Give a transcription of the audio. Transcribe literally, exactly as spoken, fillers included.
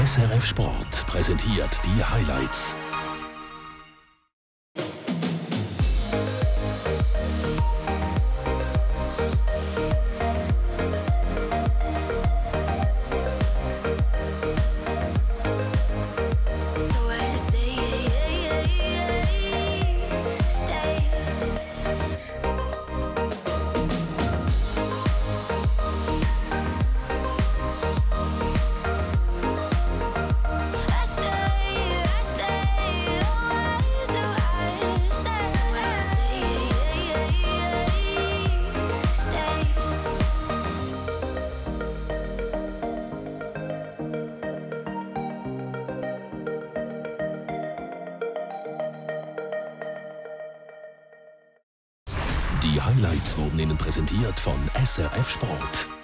S R F Sport präsentiert die Highlights. Die Highlights wurden Ihnen präsentiert von S R F Sport.